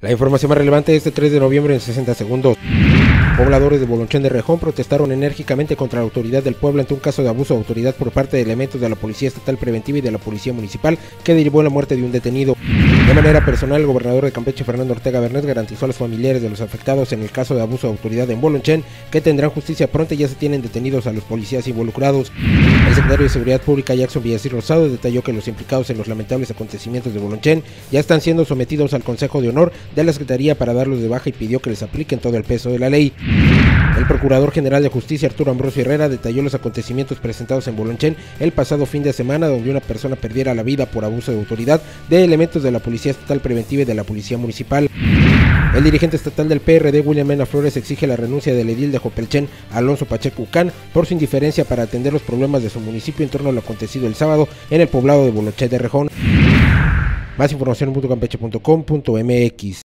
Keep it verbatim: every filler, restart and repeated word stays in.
La información más relevante este tres de noviembre en sesenta segundos. Pobladores de Bolonchén de Rejón protestaron enérgicamente contra la autoridad del pueblo ante un caso de abuso de autoridad por parte de elementos de la Policía Estatal Preventiva y de la Policía Municipal que derivó en la muerte de un detenido. De manera personal, el gobernador de Campeche, Fernando Ortega Bernés, garantizó a los familiares de los afectados en el caso de abuso de autoridad en Bolonchén que tendrán justicia pronta y ya se tienen detenidos a los policías involucrados. El secretario de Seguridad Pública, Jackson Villasir Rosado, detalló que los implicados en los lamentables acontecimientos de Bolonchén ya están siendo sometidos al Consejo de Honor de la Secretaría para darlos de baja y pidió que les apliquen todo el peso de la ley. El Procurador General de Justicia, Arturo Ambrosio Herrera, detalló los acontecimientos presentados en Bolonchén el pasado fin de semana, donde una persona perdiera la vida por abuso de autoridad de elementos de la Policía Estatal Preventiva y de la Policía Municipal. El dirigente estatal del P R D, William Mena Flores, exige la renuncia del edil de Jopelchen, Alonso Pacheco Ucán, por su indiferencia para atender los problemas de su municipio en torno a lo acontecido el sábado en el poblado de Bolonchén de Rejón. Más información en punto campeche punto com punto m x.